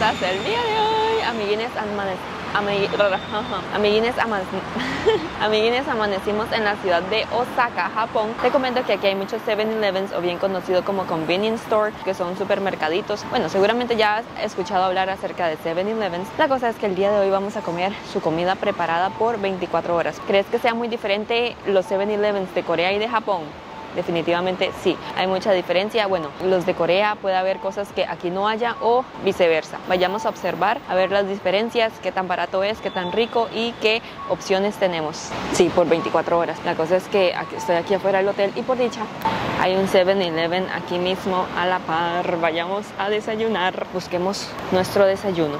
recetas del día de hoy. Amiguines, amanecimos en la ciudad de Osaka, Japón. Te comento que aquí hay muchos 7-Elevens, o bien conocido como convenience store, que son supermercaditos. Bueno, seguramente ya has escuchado hablar acerca de 7-Elevens. La cosa es que el día de hoy vamos a comer su comida preparada por 24 horas. ¿Crees que sea muy diferente los 7-Elevens de Corea y de Japón? Definitivamente sí, hay mucha diferencia. Bueno, los de Corea puede haber cosas que aquí no haya o viceversa. Vayamos a observar, a ver las diferencias, qué tan barato es, qué tan rico y qué opciones tenemos. Sí, por 24 horas. La cosa es que estoy aquí afuera del hotel y por dicha hay un 7-Eleven aquí mismo a la par. Vayamos a desayunar, busquemos nuestro desayuno.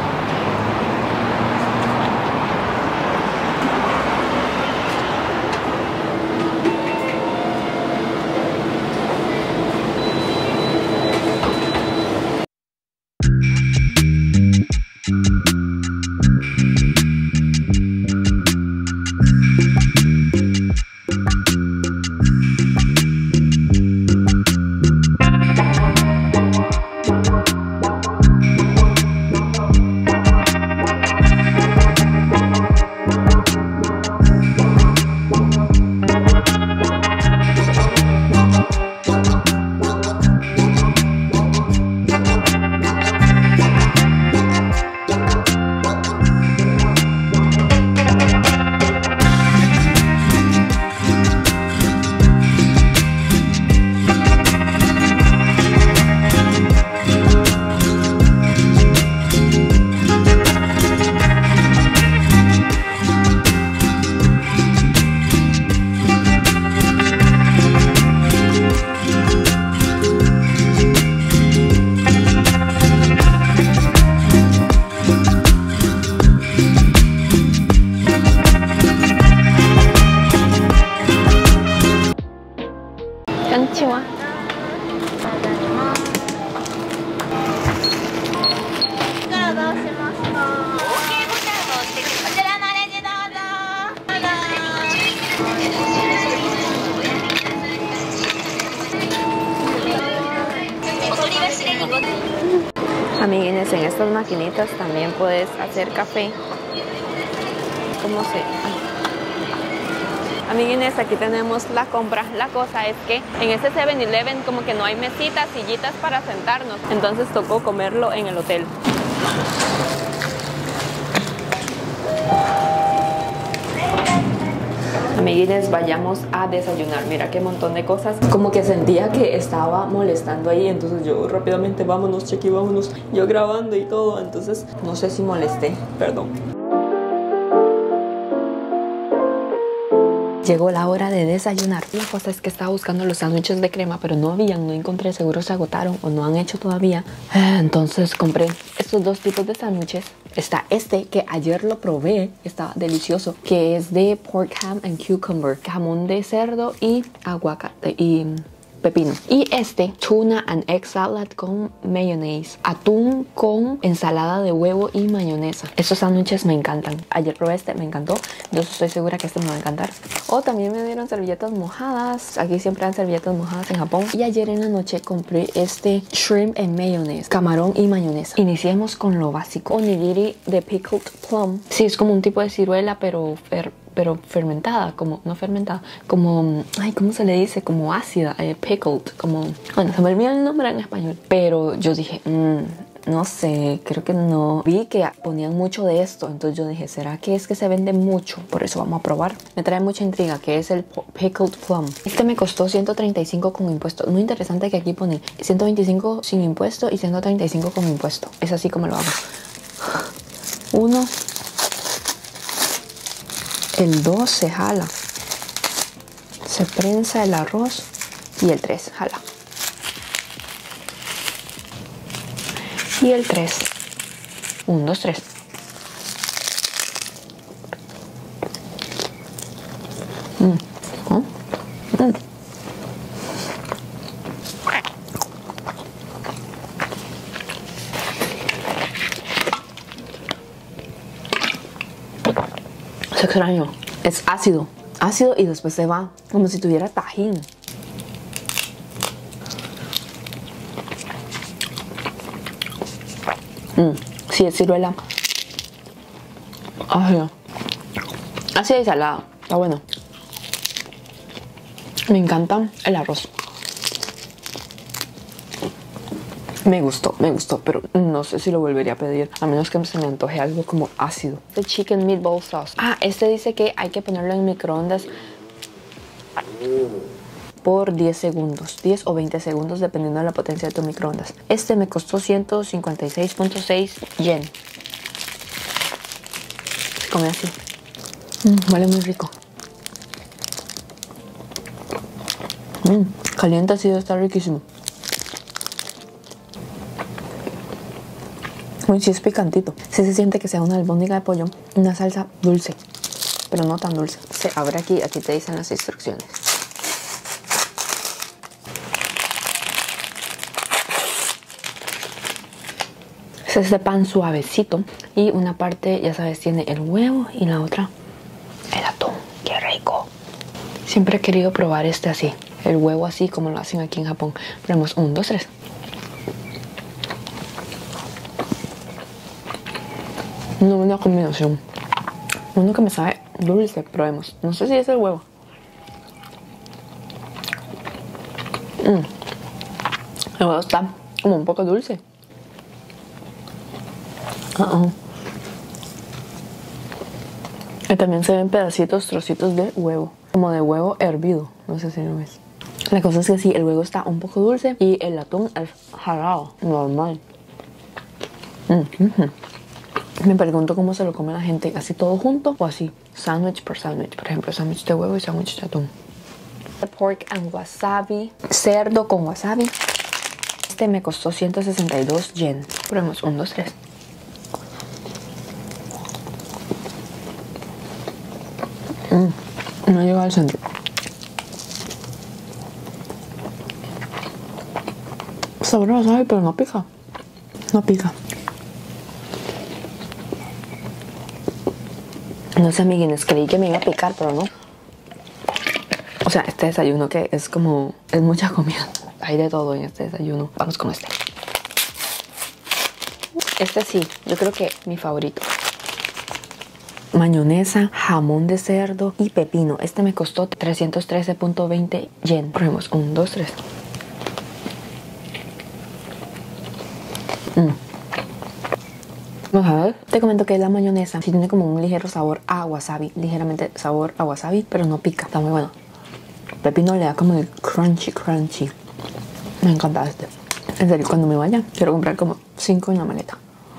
Amiguines, en estas maquinitas también puedes hacer café. ¿Cómo se...? Amiguines, aquí tenemos la compra. La cosa es que en este 7-Eleven como que no hay mesitas, sillitas para sentarnos. Entonces tocó comerlo en el hotel. Amiguines, vayamos a desayunar. Mira qué montón de cosas. Como que sentía que estaba molestando ahí. Entonces yo rápidamente, vámonos, Chequi, vámonos. Yo grabando y todo. Entonces no sé si molesté, perdón. Llegó la hora de desayunar. La cosa es que estaba buscando los sándwiches de crema, pero no habían, no encontré, seguro se agotaron o no han hecho todavía. Entonces compré estos dos tipos de sándwiches. Está este que ayer lo probé, está delicioso, que es de pork ham and cucumber, jamón de cerdo y aguacate y pepino. Y este, tuna and egg salad con mayonnaise, atún con ensalada de huevo y mayonesa. Estos sándwiches me encantan. Ayer probé este, me encantó, entonces estoy segura que este me va a encantar. O también me dieron servilletas mojadas. Aquí siempre dan servilletas mojadas en Japón. Y ayer en la noche compré este shrimp and mayonnaise, camarón y mayonesa. Iniciemos con lo básico. Onigiri de pickled plum. Sí, es como un tipo de ciruela, pero fermentada, como, no fermentada, como, ay, ¿cómo se le dice? Como ácida, pickled, como, bueno, se me olvidó el nombre en español, pero yo dije, no sé, creo que no. Vi que ponían mucho de esto, entonces yo dije, ¿será que es que se vende mucho? Por eso vamos a probar. Me trae mucha intriga, que es el pickled plum. Este me costó 135 con impuesto. Muy interesante que aquí pone 125 sin impuesto y 135 con impuesto. Es así como lo hago. Uno. El 2 se jala, se prensa el arroz y el 3 jala. Y el 3, 1, 2, 3. Es extraño, es ácido y después se va como si tuviera tajín. Sí, es ciruela. Ay, así de salada. Está bueno. Me encanta el arroz. Me gustó, pero no sé si lo volvería a pedir, a menos que se me antoje algo como ácido. The chicken meatball sauce. Ah, este dice que hay que ponerlo en microondas por 10 segundos, 10 o 20 segundos dependiendo de la potencia de tu microondas. Este me costó 156.6 yen. Se come así. Huele muy rico. Caliente así, está riquísimo. Uy, sí es picantito. Sí se siente que sea una albóndiga de pollo, una salsa dulce, pero no tan dulce. Se abre aquí te dicen las instrucciones. Es este pan suavecito y una parte, ya sabes, tiene el huevo y la otra el atún. ¡Qué rico! Siempre he querido probar este así, el huevo así como lo hacen aquí en Japón. Probemos 1, 2, 3. Una buena combinación. Uno que me sabe dulce, probemos. No sé si es el huevo. El huevo está como un poco dulce. Y también se ven pedacitos, trocitos de huevo. Como de huevo hervido. No sé si lo ves. La cosa es que sí, el huevo está un poco dulce y el atún es salado, normal. Me pregunto cómo se lo come la gente, así todo junto o así, sándwich por sándwich. Por ejemplo, sándwich de huevo y sándwich de atún. Pork and wasabi, cerdo con wasabi. Este me costó 162 yen. Probemos 1, 2, 3. No llega al centro. Sabor a wasabi, pero no pica. No pica. No sé, amiguines, creí que me iba a picar, pero no. O sea, este desayuno que es como... es mucha comida. Hay de todo en este desayuno. Vamos con este. Este sí, yo creo que mi favorito. Mayonesa, jamón de cerdo y pepino. Este me costó 313.20 yen. Probemos 1, 2, 3. Vamos a ver. Te comento que la mayonesa sí tiene como un ligero sabor a wasabi. Ligeramente sabor a wasabi, pero no pica. Está muy bueno. El pepino le da como el crunchy. Me encanta este. En serio, cuando me vaya, quiero comprar como 5 en la maleta.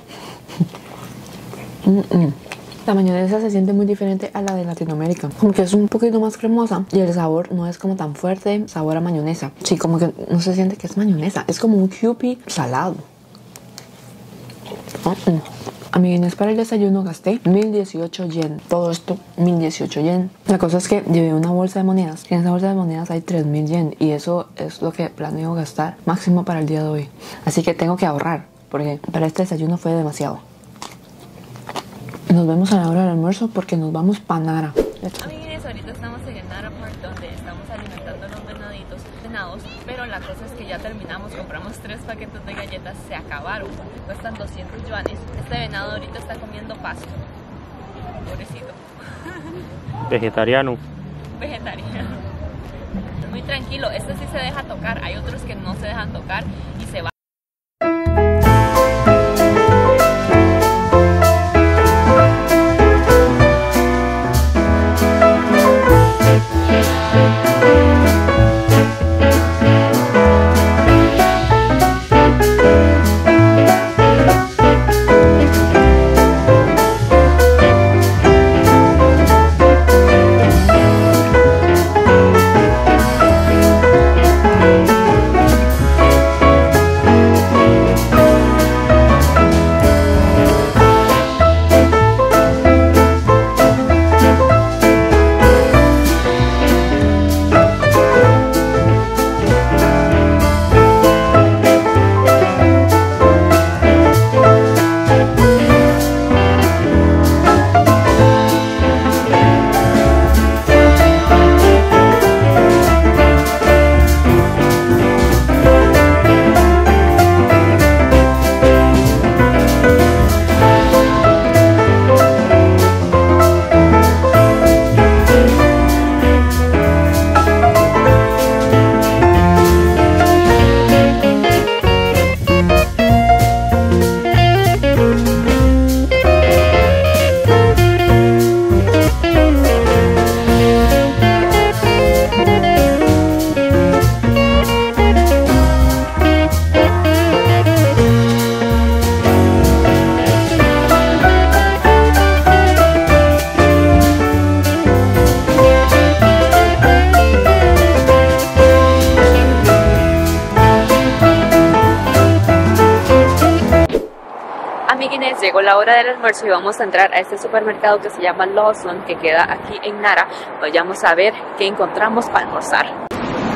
La mayonesa se siente muy diferente a la de Latinoamérica. Como que es un poquito más cremosa y el sabor no es como tan fuerte, sabor a mayonesa. Sí, como que no se siente que es mayonesa. Es como un Kewpie salado. Amiguines, para el desayuno gasté 1018 yen. Todo esto, 1018 yen. La cosa es que llevé una bolsa de monedas. En esa bolsa de monedas hay 3000 yen. Y eso es lo que planeo gastar máximo para el día de hoy. Así que tengo que ahorrar, porque para este desayuno fue demasiado. Nos vemos a la hora del almuerzo porque nos vamos para Nara. Amiguines, ahorita estamos en Nara Park, donde estamos alimentando a los venaditos cenados, pero la cosa es que ya terminamos, compramos 3 paquetes de galletas, se acabaron, cuestan 200 yuanes. Este venado ahorita está comiendo pasto, pobrecito. Vegetariano. Vegetariano. Muy tranquilo, este sí se deja tocar, hay otros que no se dejan tocar y se va. Amiguines, llegó la hora del almuerzo y vamos a entrar a este supermercado que se llama Lawson, que queda aquí en Nara. Vayamos a ver qué encontramos para almorzar.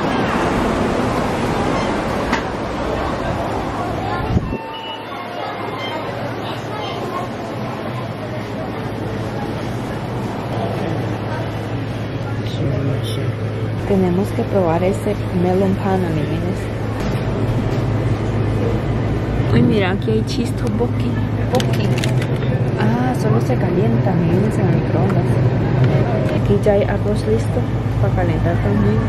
Tenemos que probar este melon pan, amiguines. Uy, mira, aquí hay cheese tteokbokki. Ah, solo se calienta, amiguines, en el microondas. Aquí ya hay arroz listo para calentar también.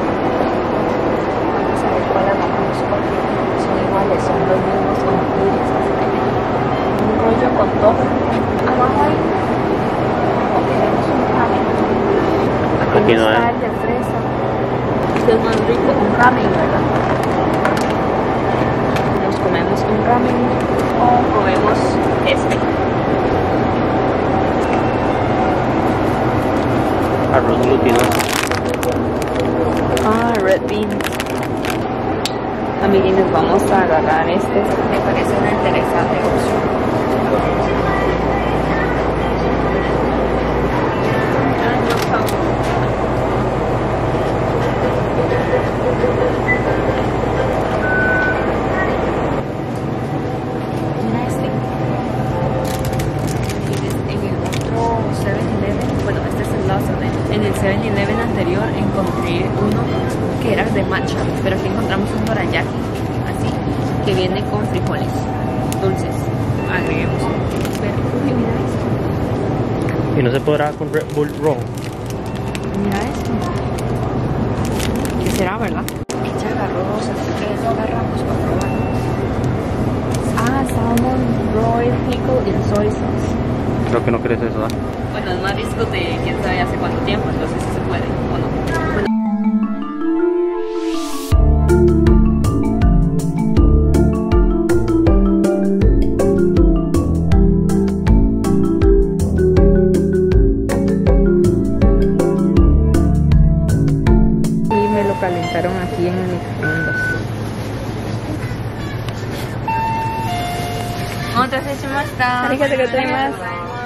Vamos a ver cuál agarramos porque son iguales, son los mismos ingredientes. Un rollo con todo. Abajo hay. Tenemos un ramen. Aquí no está el de fresa. Este es más rico, un ramen, ¿verdad? Nos comemos un ramen o comemos este. Arroz glutinoso. Ah, red beans. Amiguines, vamos a agarrar este. Me parece una interesante opción. En el 7-Eleven anterior encontré uno que era de matcha, pero aquí encontramos un dorayaki, así, que viene con frijoles dulces. Agreguemos. Mira esto. Y no se podrá con Red Bull rojo. Mira esto. ¿Qué será, verdad? Ella agarró dos, así que lo agarramos para probar. Ah, salmon, broiled pickle and soy sauce. Creo que no crees eso, ¿ah? Bueno, es marisco de quién sabe hace cuánto tiempo, entonces sí se puede, ¿o no? Y me lo calentaron aquí en el microondas. Arigatou gozaimasu.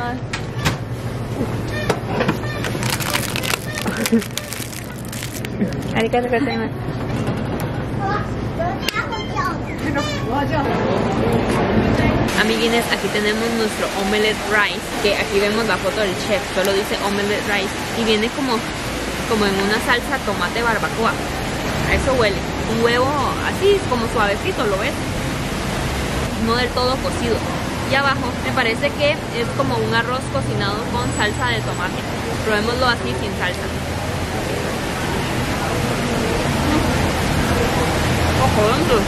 Arigatou gozaimasu. Amiguines, aquí tenemos nuestro omelette rice, que aquí vemos la foto del chef, solo dice omelette rice y viene como en una salsa tomate barbacoa. A eso huele, un huevo así como suavecito, ¿lo ves? No del todo cocido. Y abajo me parece que es como un arroz cocinado con salsa de tomate. Probémoslo así sin salsa. Ojo, dentro.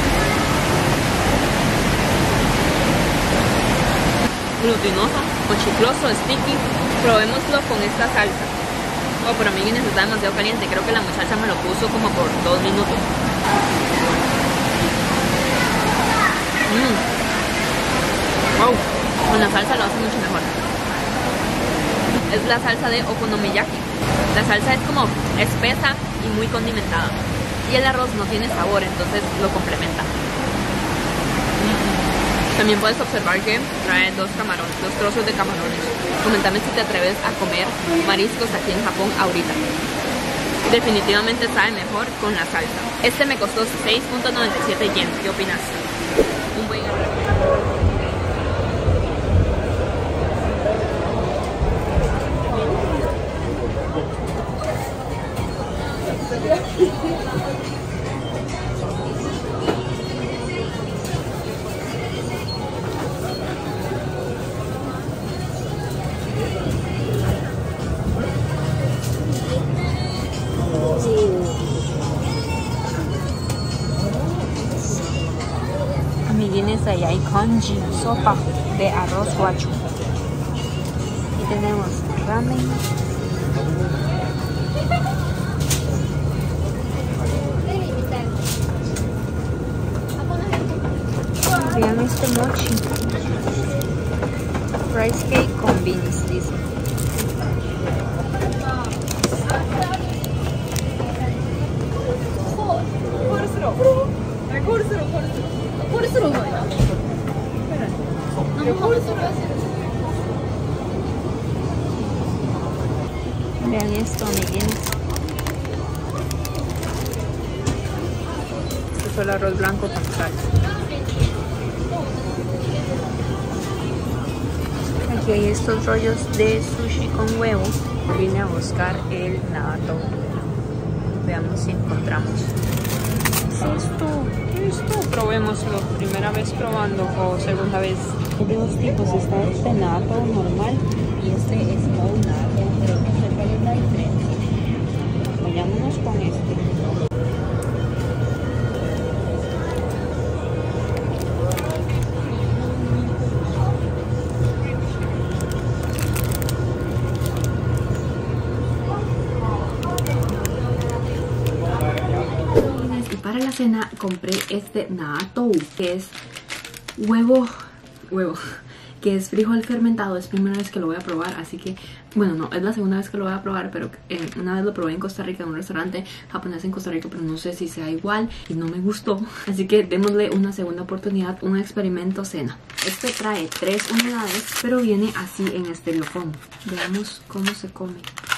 Glutinoso o chicloso, sticky. Probémoslo con esta salsa. Oh, pero amiguines, está demasiado caliente. Creo que la muchacha me lo puso como por 2 minutos. Wow, con la salsa lo hace mucho mejor. Es la salsa de okonomiyaki. La salsa es como espesa y muy condimentada. Y el arroz no tiene sabor, entonces lo complementa. También puedes observar que trae 2 trozos de camarones. Coméntame si te atreves a comer mariscos aquí en Japón ahorita. Definitivamente sabe mejor con la salsa. Este me costó 6.97 yen. ¿Qué opinas? Un buen arroz. Amiguines, ahí hay congee, sopa de arroz guacho. Y tenemos ramen. Vean este mochi. Rice cake con beans, dice. Vean esto, amiguines. Este es el arroz blanco con salsa. Aquí hay estos rollos de sushi con huevo. Vine a buscar el natto. Veamos si encontramos. ¿Qué es esto? Probémoslo. Primera vez probando o segunda vez. Hay de dos tipos. Está este natto normal y este es small natto, pero no sé cuál es la diferencia. Vayámonos con este. Para la cena compré este natto, que es huevo, que es frijol fermentado. Es primera vez que lo voy a probar, así que, bueno, no, es la segunda vez que lo voy a probar, pero una vez lo probé en Costa Rica, en un restaurante japonés en Costa Rica, pero no sé si sea igual y no me gustó, así que démosle una segunda oportunidad, un experimento cena. Este trae 3 unidades, pero viene así en estereofoam. Veamos cómo se come.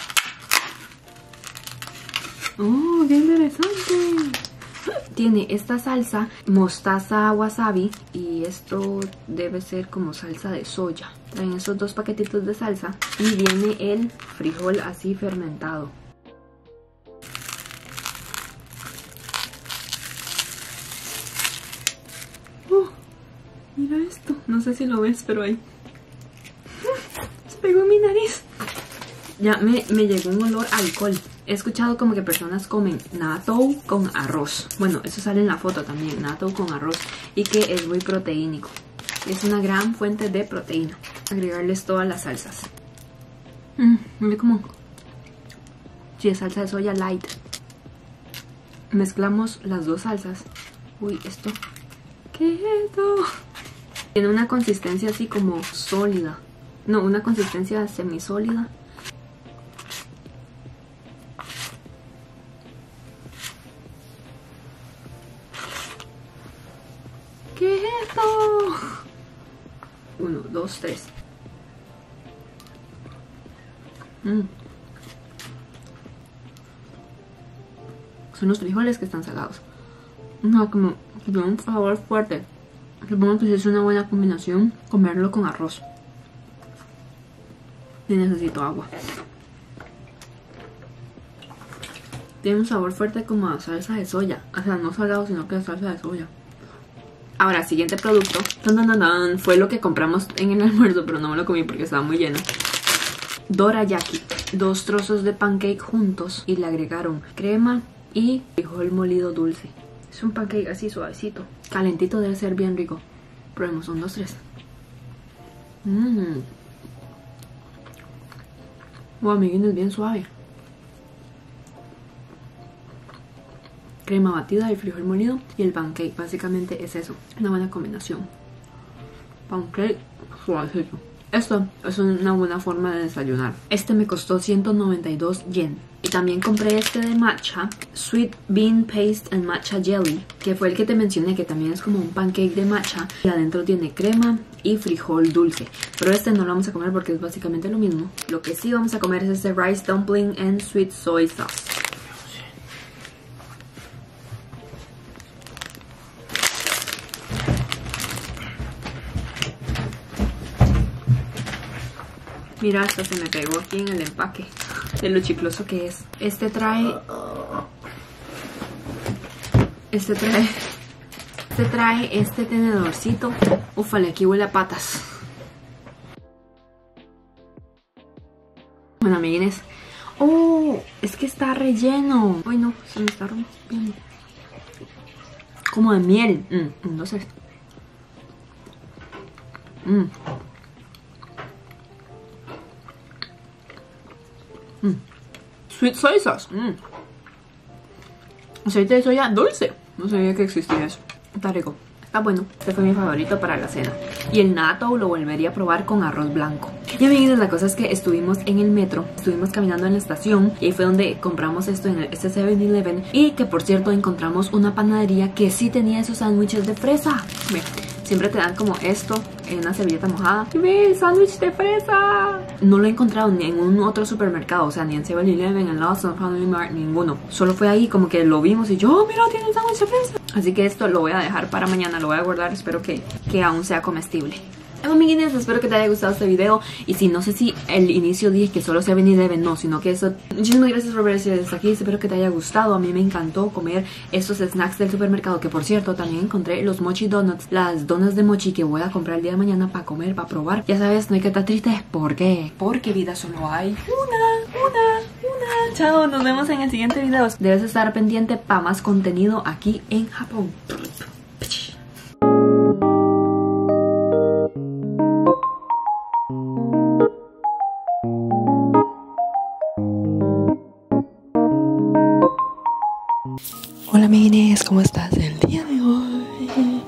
¡Oh, qué interesante! Tiene esta salsa, mostaza wasabi, y esto debe ser como salsa de soya. Traen esos 2 paquetitos de salsa y viene el frijol así fermentado. Mira esto, no sé si lo ves, pero ahí se pegó en mi nariz. Ya me llegó un olor a alcohol. He escuchado como que personas comen natto con arroz. Bueno, eso sale en la foto también, natto con arroz. Y que es muy proteínico. Es una gran fuente de proteína. Agregarles todas las salsas. Mira cómo. Sí, es salsa de soya light. Mezclamos las 2 salsas. Uy, esto. ¿Qué es esto? Tiene una consistencia así como sólida. No, una consistencia semisólida. ¿Qué es esto? 1, 2, 3. Son los frijoles que están salados. No, como que tiene un sabor fuerte. Supongo que si es una buena combinación comerlo con arroz. Y necesito agua. Tiene un sabor fuerte como a salsa de soya. O sea, no salado, sino que es salsa de soya. Ahora, siguiente producto. Fue lo que compramos en el almuerzo, pero no me lo comí porque estaba muy lleno. Dorayaki. 2 trozos de pancake juntos y le agregaron crema y frijol molido dulce. Es un pancake así suavecito. Calentito, debe ser bien rico. Probemos, 1, 2, 3. Wow, amiguín, es bien suave. Crema batida, el frijol molido y el pancake. Básicamente es eso. Una buena combinación. Pancake suavecito. Esto es una buena forma de desayunar. Este me costó 192 yen. Y también compré este de matcha, Sweet Bean Paste and Matcha Jelly, que fue el que te mencioné, que también es como un pancake de matcha. Y adentro tiene crema y frijol dulce. Pero este no lo vamos a comer porque es básicamente lo mismo. Lo que sí vamos a comer es este Rice Dumpling and Sweet Soy Sauce. Mira, hasta se me pegó aquí en el empaque de lo chicloso que es. Este trae este tenedorcito. Ufale, aquí huele a patas. Bueno, amiguines. Oh, es que está relleno. Ay, no, se me está rompiendo. Como de miel. No sé. Sweet soy sauce. Aceite de soya dulce. No sabía que existía eso. Está rico. Está bueno. Este fue mi favorito para la cena. Y el natto lo volvería a probar con arroz blanco. Y amigos, la cosa es que estuvimos en el metro. Estuvimos caminando en la estación. Y ahí fue donde compramos esto en este 7-Eleven. Y que por cierto encontramos una panadería que sí tenía esos sándwiches de fresa. siempre te dan como esto en una servilleta mojada. Y ve, sándwich de fresa. No lo he encontrado ni en un otro supermercado, o sea, ni en 7-Eleven, en Lawson, Family Mart, ninguno. Solo fue ahí como que lo vimos y yo, oh, mira, tiene el sándwich de fresa. Así que esto lo voy a dejar para mañana, lo voy a guardar, espero que aún sea comestible. Bueno, amiguines, espero que te haya gustado este video. Y si no sé si el inicio dije que solo 7-Eleven, no, sino que eso. Muchísimas gracias por ver este video hasta aquí. Espero que te haya gustado. A mí me encantó comer estos snacks del supermercado. Que por cierto, también encontré los mochi donuts, las donas de mochi que voy a comprar el día de mañana para comer, para probar. Ya sabes, no hay que estar triste. ¿Por qué? Porque vida solo hay una. Chao, nos vemos en el siguiente video. Debes estar pendiente para más contenido aquí en Japón. Hola amiguines, ¿cómo estás el día de hoy?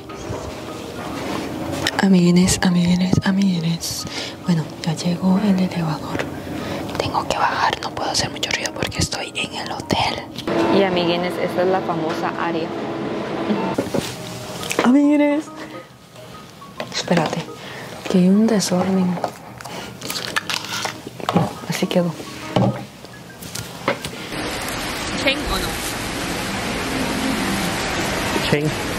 Amiguines. Bueno, ya llegó el elevador. Tengo que bajar, no puedo hacer mucho ruido porque estoy en el hotel. Y amiguines, esta es la famosa área. Amiguines. Espérate, que hay un desorden. Así quedó. ¿Chen o no? Chain.